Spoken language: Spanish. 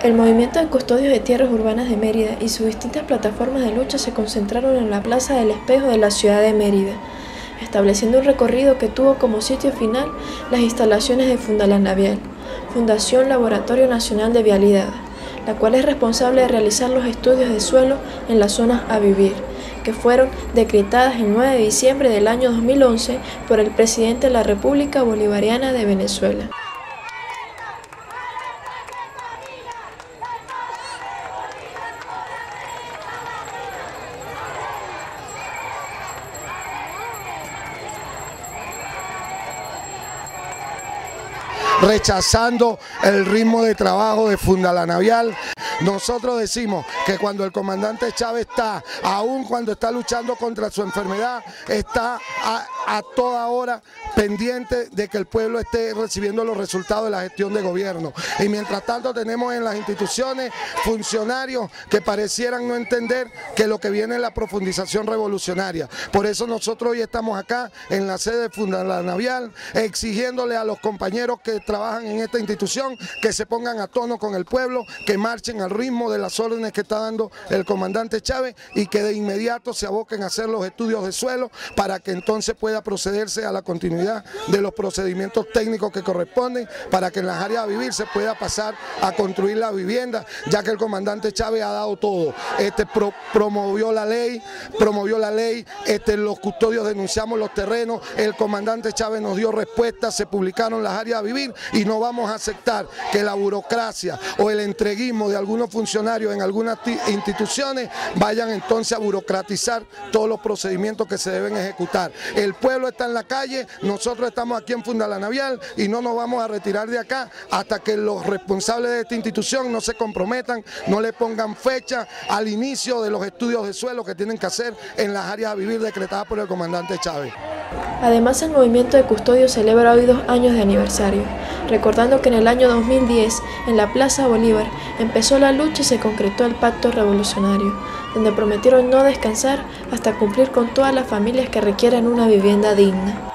El movimiento de custodios de tierras urbanas de Mérida y sus distintas plataformas de lucha se concentraron en la Plaza del Espejo de la ciudad de Mérida, estableciendo un recorrido que tuvo como sitio final las instalaciones de Fundalanavial, Fundación Laboratorio Nacional de Vialidad, la cual es responsable de realizar los estudios de suelo en las zonas a vivir, que fueron decretadas el 9 de diciembre del año 2011 por el presidente de la República Bolivariana de Venezuela. Rechazando el ritmo de trabajo de Fundalanavial. Nosotros decimos que cuando el comandante Chávez está, aun cuando está luchando contra su enfermedad, está a toda hora pendiente de que el pueblo esté recibiendo los resultados de la gestión de gobierno. Y mientras tanto tenemos en las instituciones funcionarios que parecieran no entender que lo que viene es la profundización revolucionaria. Por eso nosotros hoy estamos acá en la sede de Fundalanavial exigiéndole a los compañeros que trabajan en esta institución que se pongan a tono con el pueblo, que marchen al ritmo de las órdenes que está dando el comandante Chávez y que de inmediato se aboquen a hacer los estudios de suelo para que entonces pueda procederse a la continuidad de los procedimientos técnicos que corresponden para que en las áreas a vivir se pueda pasar a construir la vivienda, ya que el comandante Chávez ha dado todo. Promovió la ley, los custodios denunciamos los terrenos, el comandante Chávez nos dio respuesta, se publicaron las áreas a vivir y no vamos a aceptar que la burocracia o el entreguismo de algunos funcionarios en algunas instituciones vayan entonces a burocratizar todos los procedimientos que se deben ejecutar. El pueblo está en la calle, nosotros estamos aquí en Fundalanavial y no nos vamos a retirar de acá hasta que los responsables de esta institución no se comprometan, no le pongan fecha al inicio de los estudios de suelo que tienen que hacer en las áreas a vivir decretadas por el comandante Chávez. Además, el movimiento de custodios celebra hoy 2 años de aniversario, recordando que en el año 2010, en la Plaza Bolívar, empezó la lucha y se concretó el Pacto Revolucionario, donde prometieron no descansar hasta cumplir con todas las familias que requieran una vivienda digna.